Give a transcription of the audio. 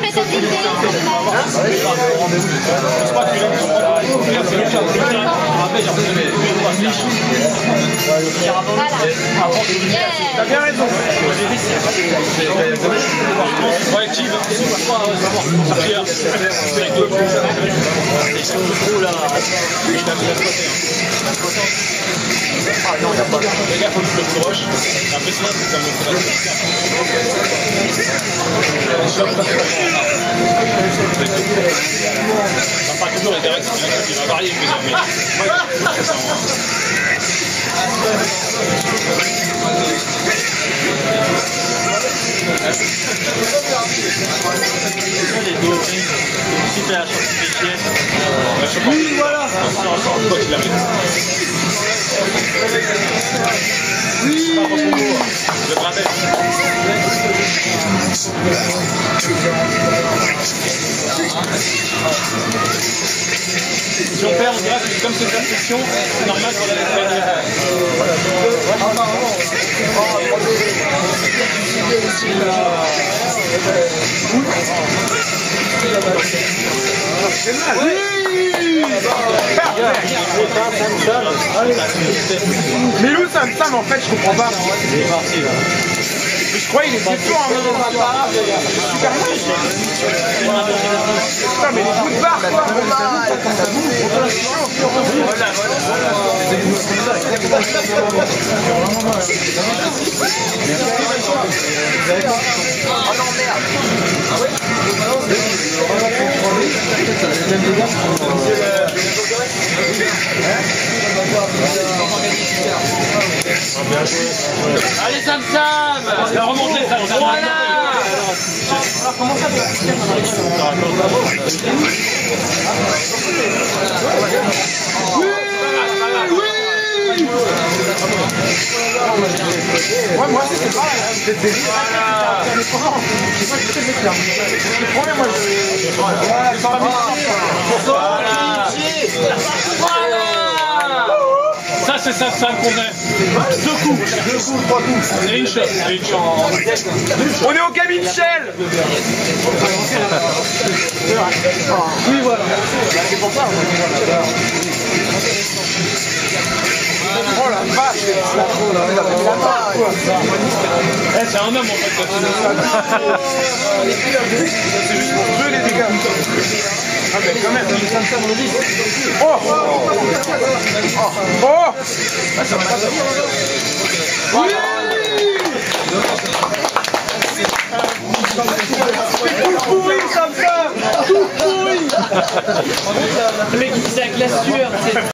fais ta petite télé. Voilà. T'as bien raison. Ouais, Steve, Pierre, avec le coup. Ils sont trop là. Il a mis la côté. Ah non, il n'y a pas. Les gars, faut que je le croche. Après, sinon, ça me fait pas toujours les directs, il va varier, mais les dos, si tu as sorti des pièces, Oui, voilà. Oui. Le bras si on perd, on dirait que comme c'est une perception, c'est normal qu'on la laisse gagner. Mais où Sam en fait je comprends pas. Il est parti là. Je crois qu'il est fort super moche. Putain mais les coups de barre quoi. Oh non, merde. Ah ouais? allez Sam Sam, La remontée, ça voilà. Comment ça moi c'est pareil, c'est des ça c'est ça qu'on est. Deux coups, trois coups. Et une shot. On est au cabine Shell. Oui voilà. C'est pour ça. Oh la vache, C'est un homme en fait. c'est juste pour tuer les dégâts. Ah mais quand même. Oh oh oui. Tout pourri comme ça. Tout pourri. Le mec il disait avec la sueur.